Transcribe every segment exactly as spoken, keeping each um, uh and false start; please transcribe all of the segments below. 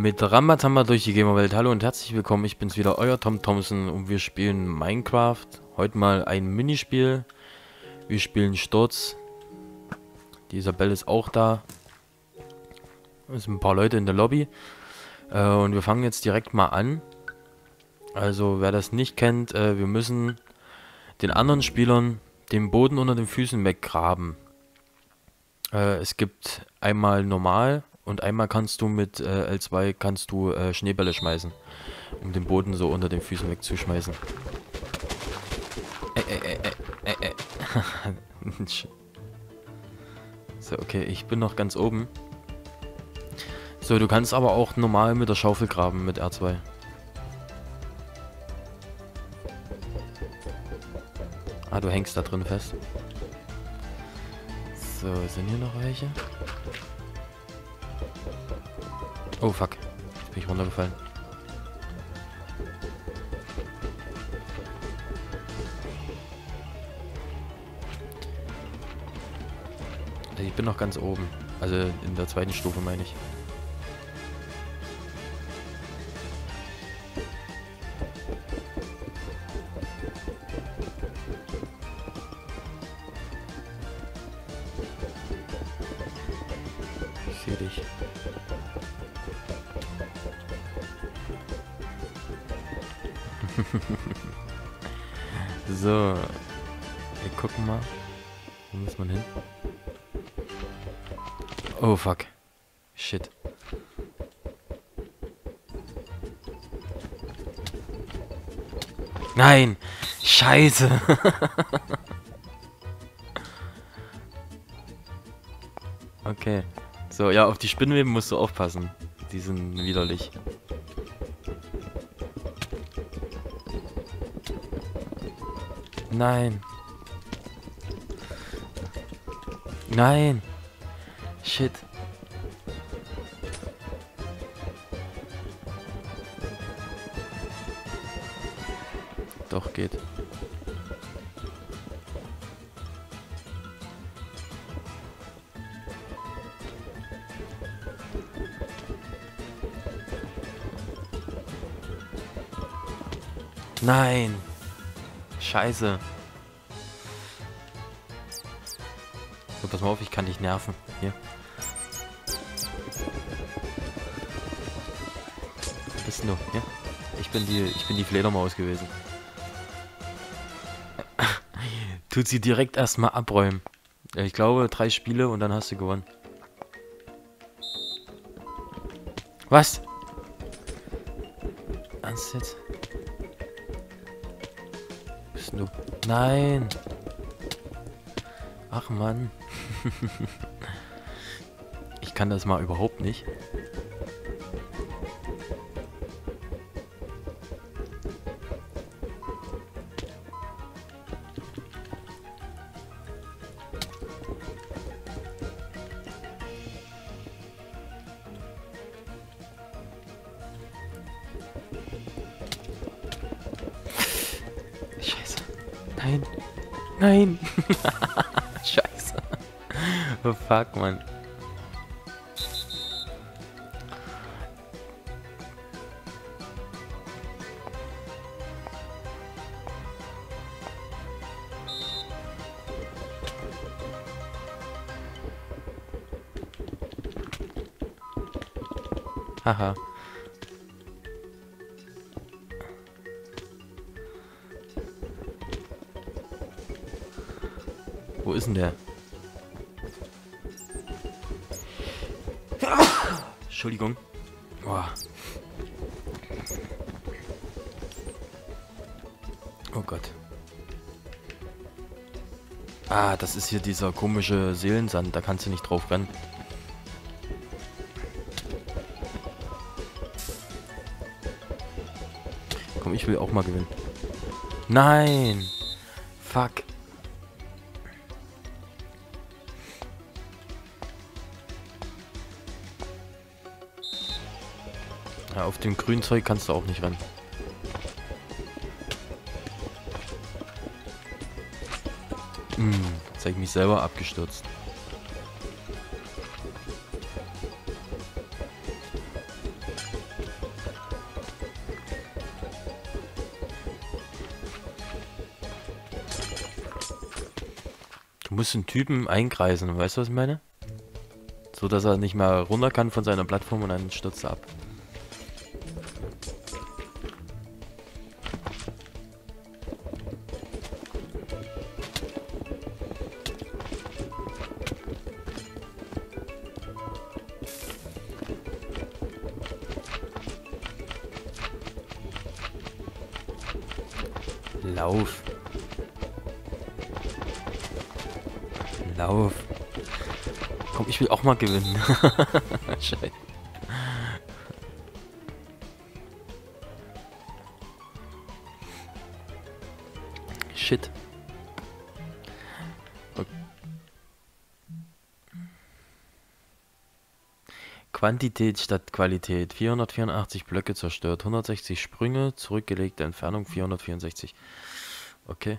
Mit Rambatamba durch die Gamerwelt. Hallo und herzlich willkommen. Ich bin's wieder, euer Tom Thompson und wir spielen Minecraft. Heute mal ein Minispiel. Wir spielen Sturz. Die Isabelle ist auch da. Es sind ein paar Leute in der Lobby. Äh, und wir fangen jetzt direkt mal an. Also wer das nicht kennt, äh, wir müssen den anderen Spielern den Boden unter den Füßen weggraben. Äh, es gibt einmal normal. Und einmal kannst du mit äh, L zwei kannst du äh, Schneebälle schmeißen, um den Boden so unter den Füßen wegzuschmeißen. Äh, äh, äh, äh, äh. So, okay, ich bin noch ganz oben. So, du kannst aber auch normal mit der Schaufel graben, mit R zwei. Ah, du hängst da drin fest. So, sind hier noch welche? Oh fuck, jetzt bin ich runtergefallen. Ich bin noch ganz oben. Also in der zweiten Stufe meine ich. Ich sehe dich. So, wir gucken mal. Wo muss man hin? Oh fuck. Shit. Nein! Scheiße! Okay. So, ja, auf die Spinnweben musst du aufpassen. Die sind widerlich. Nein. Nein. Shit. Doch, geht. Nein. Scheiße. So, pass mal auf, ich kann dich nerven. Hier. Was bist denn du? Hier? Ich bin die, ich bin die Fledermaus gewesen. Tut sie direkt erstmal abräumen. Ich glaube, drei Spiele und dann hast du gewonnen. Was? Ernst jetzt? Bist du? Nein! Ach Mann. Ich kann das mal überhaupt nicht. Scheiße. Nein. Nein. Scheiße. Oh fuck, Mann. Haha. Wo ist denn der? Entschuldigung. Boah. Oh Gott. Ah, das ist hier dieser komische Seelensand. Da kannst du nicht drauf rennen. Komm, ich will auch mal gewinnen. Nein! Fuck. Ja, auf dem grünen Zeug kannst du auch nicht rennen. Hm, jetzt habe ich mich selber abgestürzt. Du musst den Typen einkreisen, weißt du, was ich meine? So, dass er nicht mehr runter kann von seiner Plattform und dann stürzt er ab. Lauf. Lauf. Komm, ich will auch mal gewinnen. Scheiße. Shit. Okay. Quantität statt Qualität. vierhundertvierundachtzig Blöcke zerstört. hundertsechzig Sprünge. Zurückgelegte Entfernung vierhundertvierundsechzig. Okay.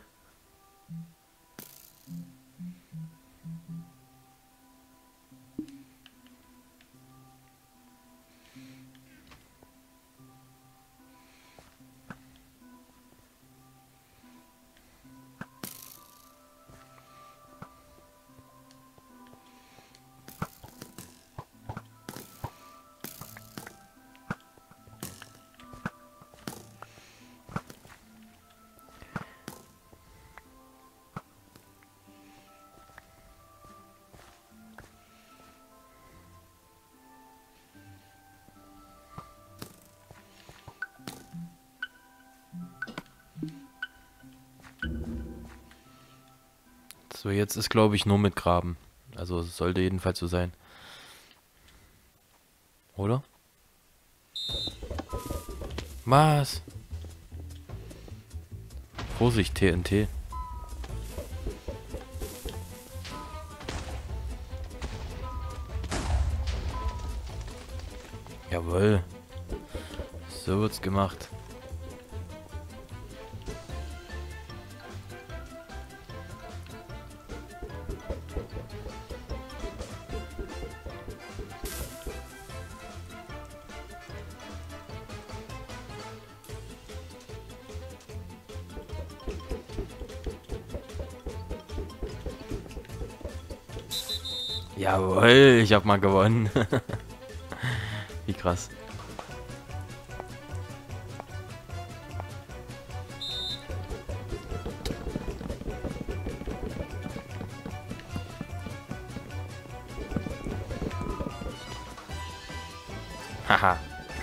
So, jetzt ist, glaube ich, nur mit Graben. Also, es sollte jedenfalls so sein. Oder? Was? Vorsicht, T N T. Jawohl. So wird's gemacht. Jawohl, ich hab mal gewonnen. Wie krass. Haha.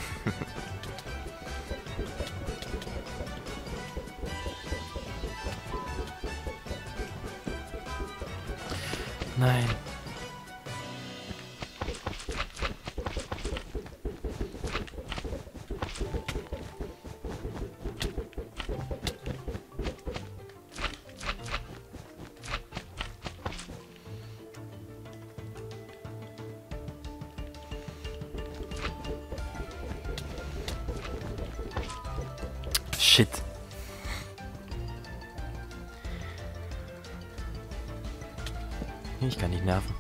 Nein. Shit. Ich kann nicht nerven.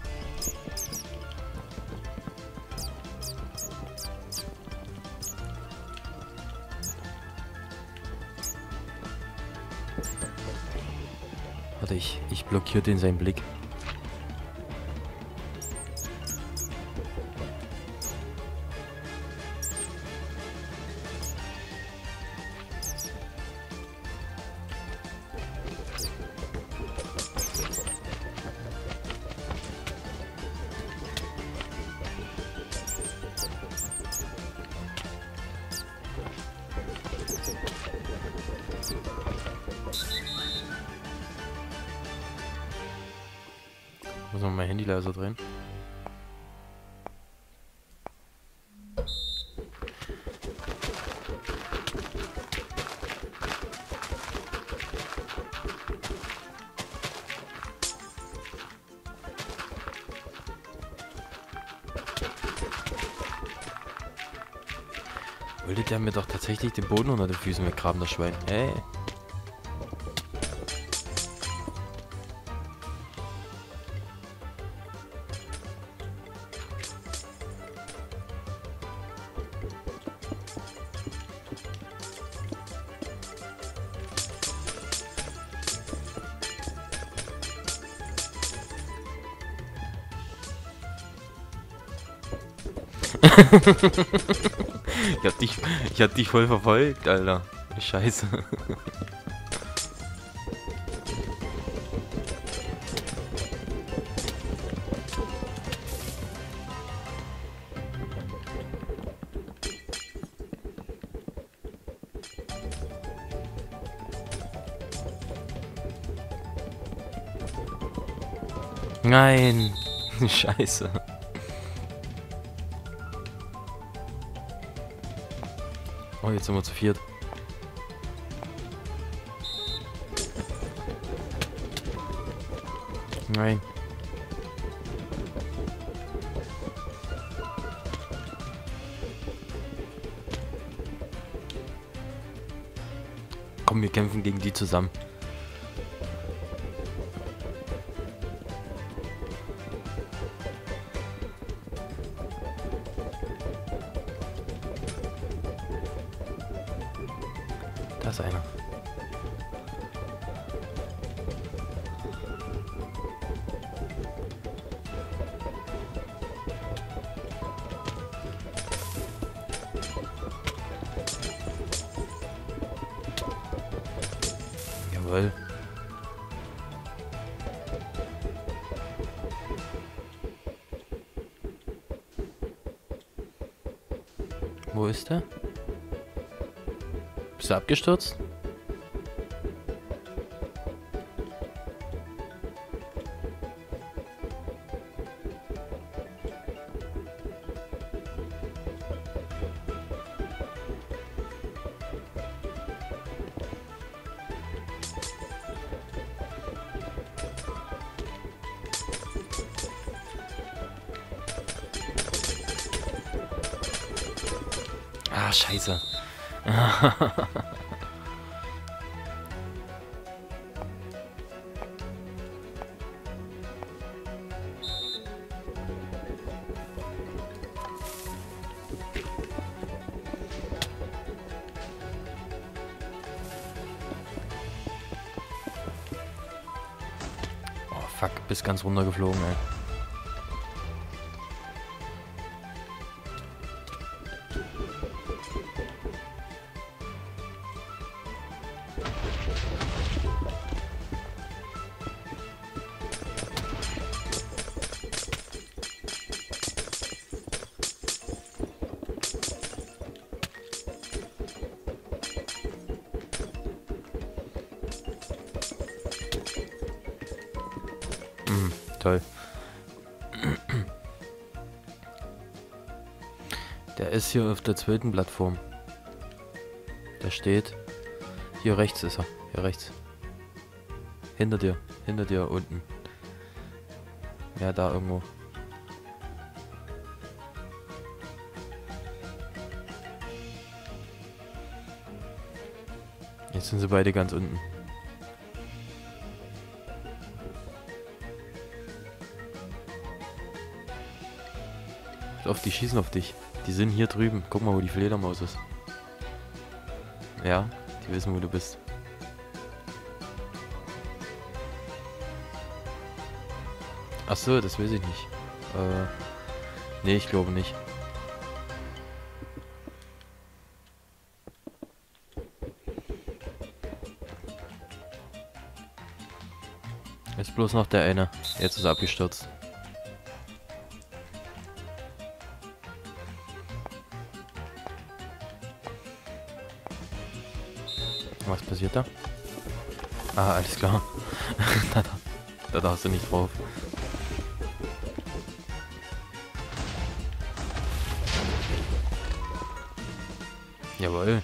Warte, ich, ich blockiere den seinen Blick. Muss noch mein Handy leiser drehen. Wollte der mir doch tatsächlich den Boden unter den Füßen weggraben, das Schwein. Hey. Ich hab dich, ich hab dich voll verfolgt, Alter. Scheiße. Nein. Scheiße. Oh, jetzt sind wir zu viert. Nein. Komm, wir kämpfen gegen die zusammen. Da ist einer. Jawohl. Wo ist der? Bist du abgestürzt? Ah, scheiße. Oh, fuck, bist ganz runtergeflogen, ey. Mm, toll. Der ist hier auf der zweiten Plattform. Der steht. Hier rechts ist er. Hier rechts. Hinter dir. Hinter dir unten. Ja, da irgendwo. Jetzt sind sie beide ganz unten. Auf die schießen auf dich. Die sind hier drüben. Guck mal, wo die Fledermaus ist. Ja, die wissen, wo du bist. Ach so, das weiß ich nicht. Äh, nee, ich glaube nicht. Jetzt bloß noch der eine. Jetzt ist er abgestürzt. Was passiert da? Ah, alles klar. da, da, da darfst du nicht drauf. Jawohl.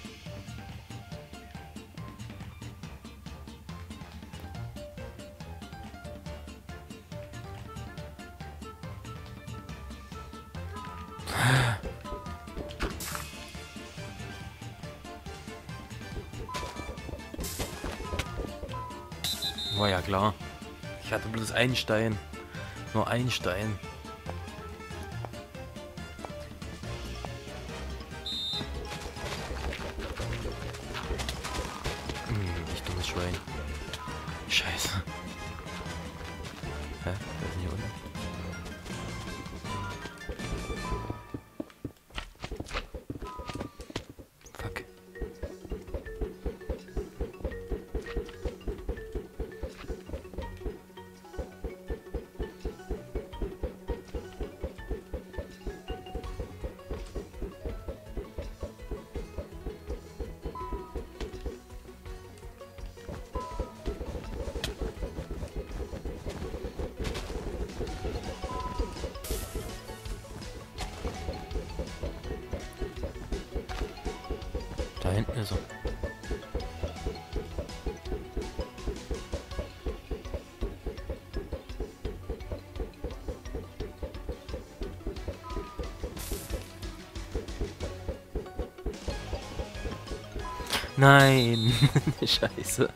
War ja klar. Ich hatte bloß einen Stein. Nur einen Stein. Hm, ich dummes Schwein. Scheiße. Hä? Wer ist denn hier unten? hinten ist er. Nein, Scheiße.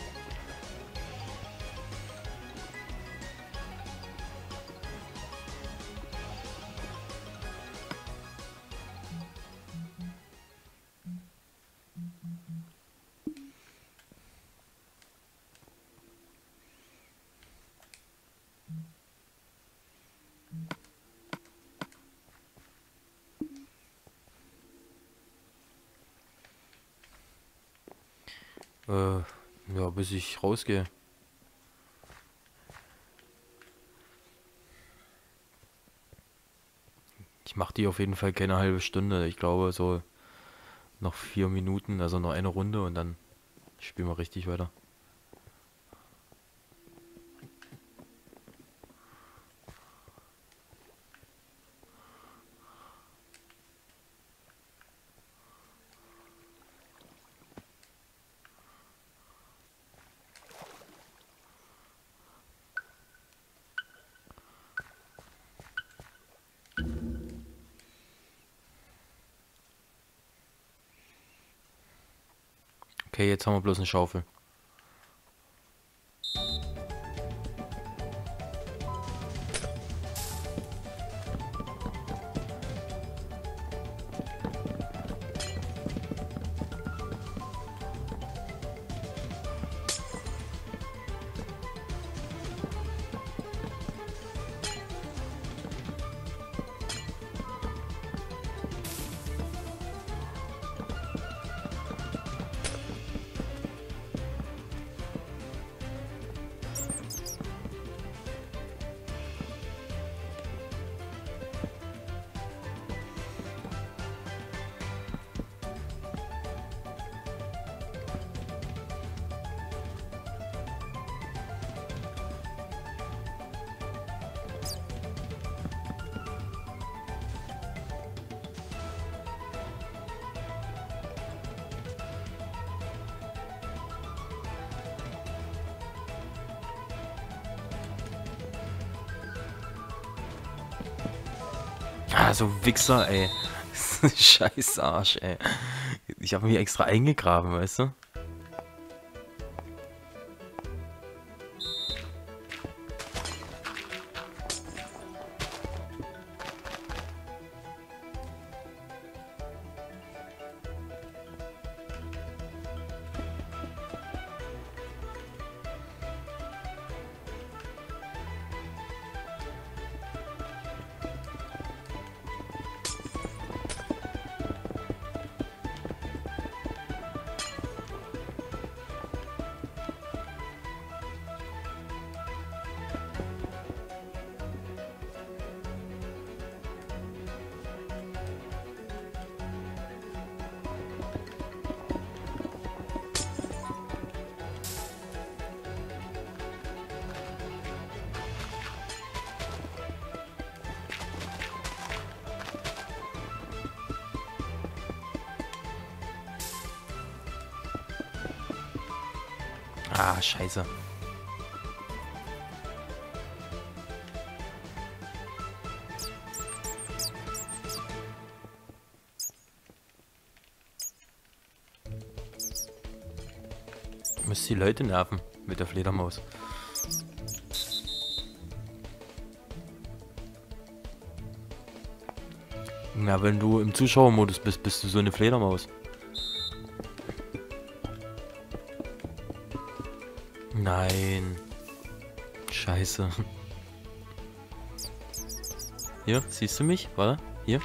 Äh, ja, bis ich rausgehe. Ich mache die auf jeden Fall keine halbe Stunde. Ich glaube so noch vier Minuten, also noch eine Runde und dann spielen wir richtig weiter. Okay, jetzt haben wir bloß eine Schaufel. Ah, so Wichser, ey. Scheiß Arsch, ey. Ich habe mich extra eingegraben, weißt du? Ah, scheiße. Du musst die Leute nerven mit der Fledermaus. Na, wenn du im Zuschauermodus bist, bist du so eine Fledermaus. Nein. Scheiße. Hier, siehst du mich? Warte, hier.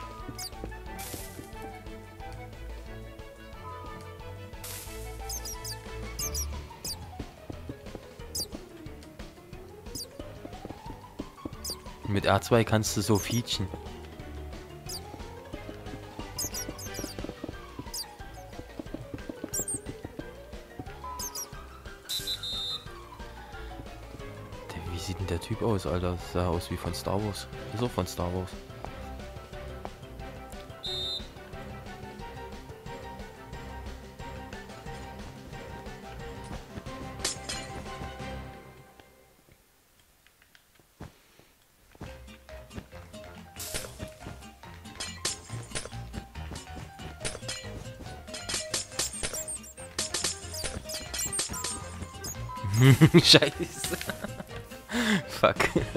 Mit R zwei kannst du so feachen. Wie sieht denn der Typ aus, Alter? Das sah aus wie von Star Wars. Ist auch von Star Wars. Scheiße. Fuck.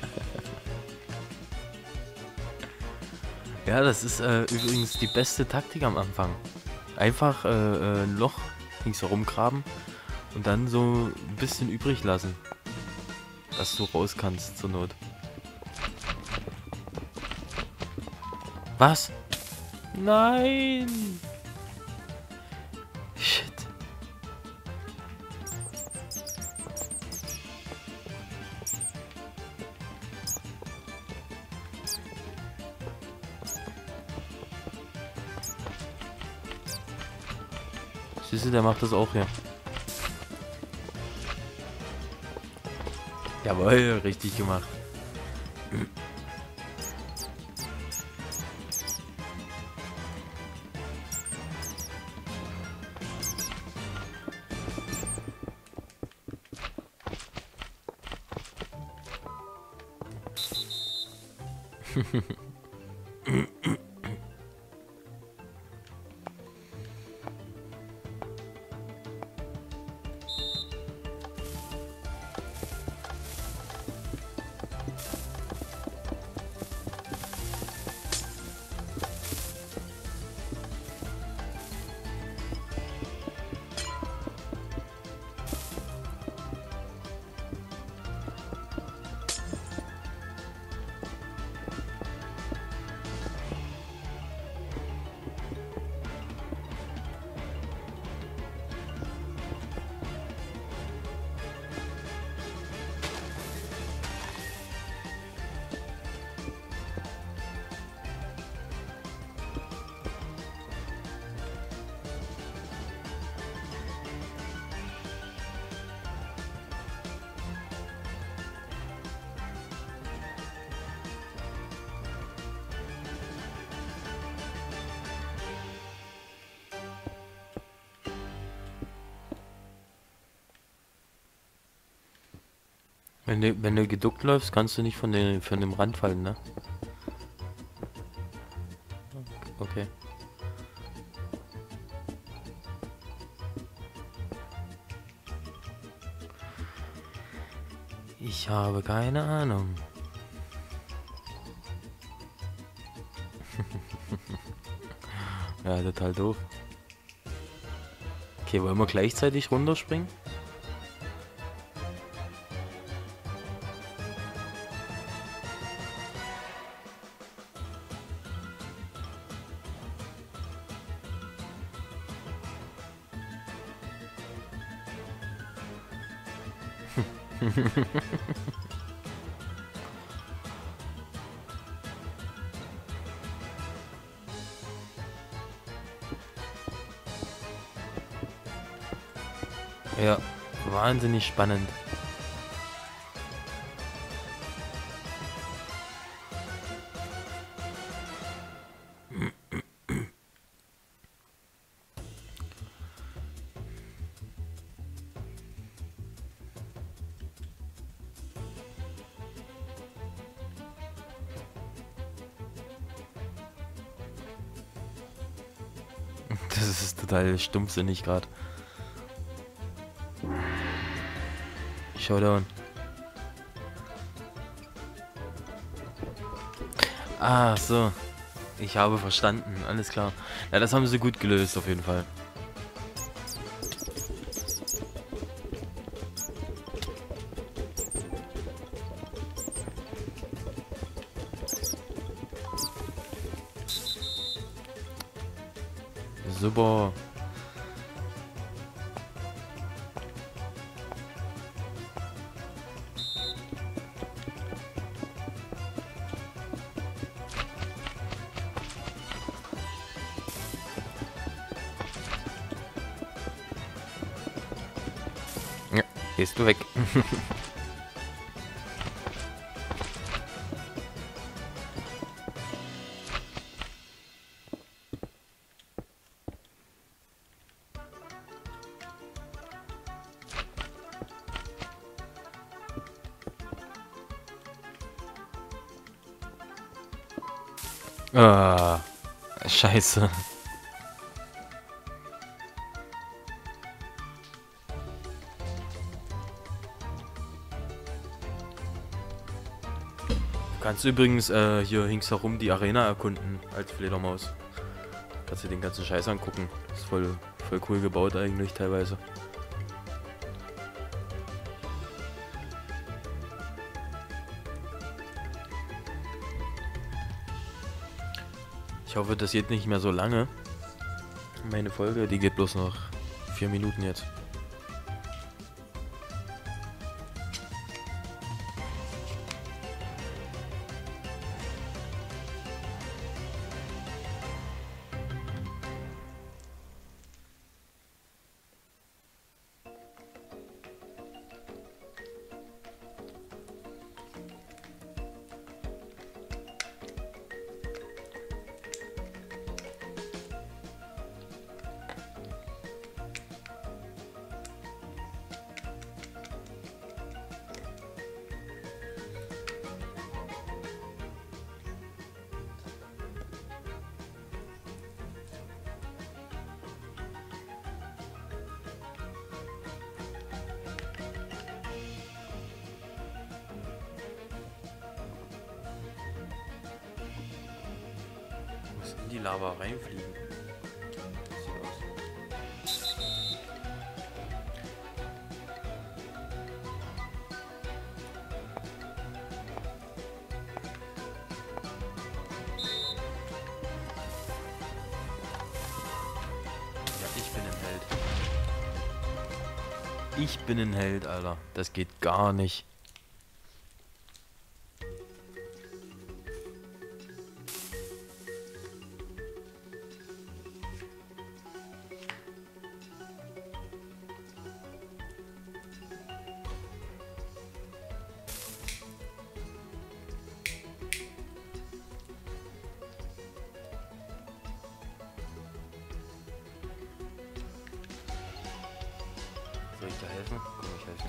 Ja, das ist äh, übrigens die beste Taktik am Anfang. Einfach äh, äh, ein Loch ringsherum graben und dann so ein bisschen übrig lassen. Dass du raus kannst zur Not. Was? Nein! Shit. Siehst du, der macht das auch hier. Jawohl, richtig gemacht. Wenn du, wenn du geduckt läufst, kannst du nicht von, den, von dem Rand fallen, ne? Okay. Ich habe keine Ahnung. Ja, total doof. Okay, wollen wir gleichzeitig runterspringen? Ja, wahnsinnig spannend. Das ist total stumpfsinnig gerade. Showdown. Ah, so. Ich habe verstanden. Alles klar. Ja, das haben sie gut gelöst, auf jeden Fall. Super. Ja, gehst du weg. Ah, scheiße. Kannst übrigens äh, hier ringsherum die Arena erkunden als Fledermaus. Kannst du den ganzen Scheiß angucken. Ist voll, voll cool gebaut eigentlich teilweise. Ich hoffe, das geht nicht mehr so lange. Meine Folge, die geht bloß noch vier Minuten jetzt. In die Lava reinfliegen. Sieht aus. Ja, ich bin ein Held. Ich bin ein Held, Alter. Das geht gar nicht. Soll ich da helfen? Komm, ich helfe.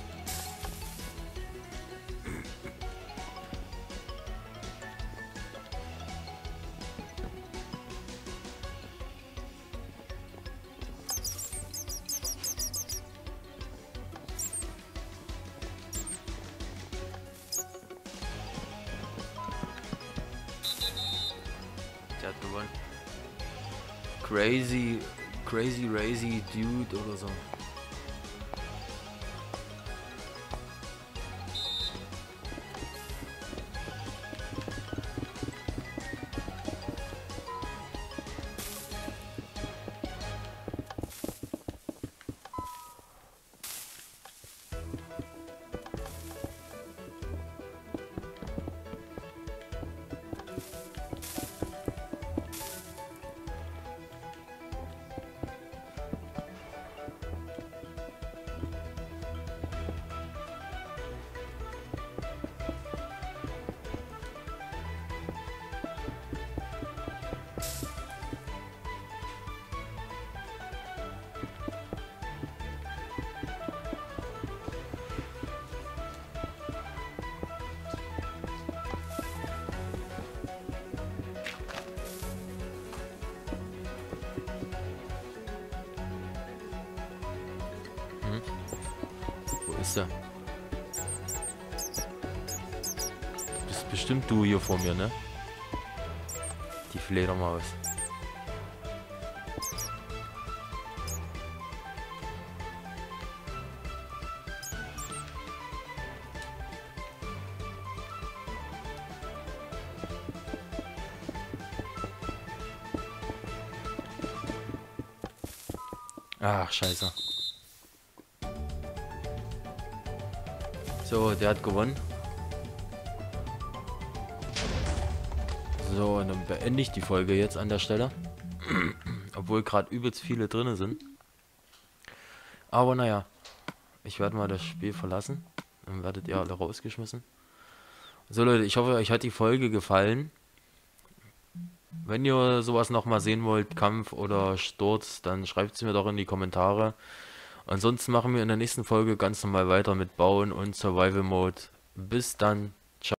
Der hat gewonnen. Crazy, crazy, crazy dude oder so. Wo ist er? Das bist bestimmt du hier vor mir, ne? Die Fledermaus. Ach, scheiße. So, der hat gewonnen. So, und dann beende ich die Folge jetzt an der Stelle. Obwohl gerade übelst viele drin sind. Aber naja, ich werde mal das Spiel verlassen. Dann werdet ihr alle rausgeschmissen. So Leute, ich hoffe, euch hat die Folge gefallen. Wenn ihr sowas nochmal sehen wollt, Kampf oder Sturz, dann schreibt es mir doch in die Kommentare. Ansonsten machen wir in der nächsten Folge ganz normal weiter mit Bauen und Survival Mode. Bis dann.